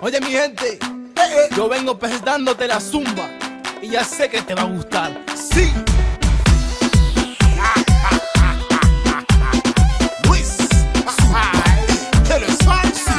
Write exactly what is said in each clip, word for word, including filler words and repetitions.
Oye mi gente, yo vengo presentándote la zumba y ya sé que te va a gustar. Sí. Luis, que lo salsa.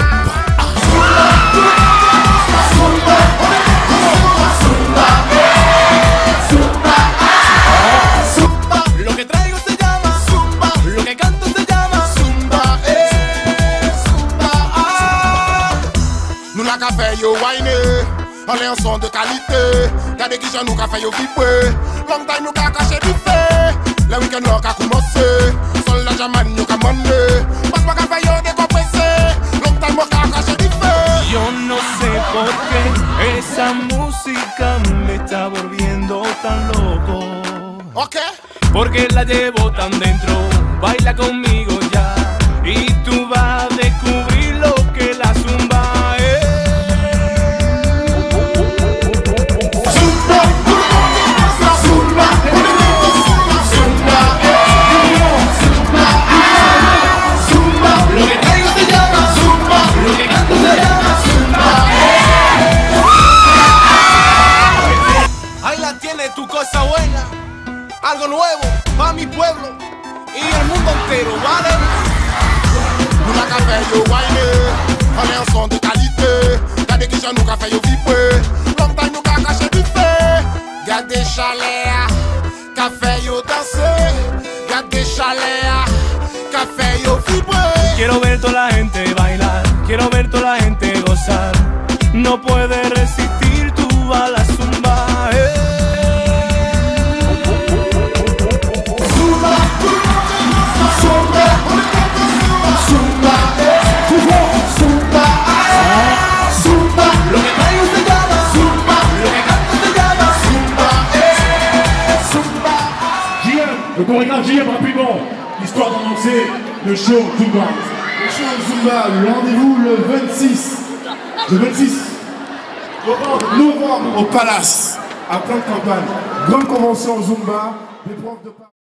Lo que traigo se llama zumba, lo que canto se llama zumba, eh, zumba. Nous la café yo whine, on est un son de qualité. Gardez qui j'en nous café yo vibre. Long time nous ka caché du fait. Le week-end là ka commencé. Sol la jamane yo ka mané. Pas pas café yo décompressé. Long time nous ka caché du fait. Yo no sé por qué esa música me está volviendo tan loco. Ok. Porque la llevo tan dentro, baila conmigo ya y tú vas a descubrir lo que la zumba es. Zumba, zumba, zumba, zumba, zumba. Lo que traigo se llama zumba, lo que canto se llama zumba. Ahí la tienes, tu cosa buena, algo nuevo para mi pueblo y el mundo entero, ¿vale? Nous la café yo whine, on est un son de qualité. Gardez qui j'en nous café yo vibre. Long time nous ka caché du fait. Gardez chaleur, café yo danser. Gardez chaleur, café yo vibrer. Quiero ver toda la gente bailar, quiero ver toda la gente gozar. No puede resistir tú a la zumba. Eh. Zumba, zumba, zumba, zumba, zumba. Lo que traigo se llama zumba, lo que canto se llama Zumba, eh, zumba. J M, le chorégraphe J M rapidement, histoire d'annoncer le show Zumba. Le show Zumba, le rendez-vous le vingt-six. Le vingt-six novembre au Palace, à Plante Campagne. Grande convention Zumba, des profs de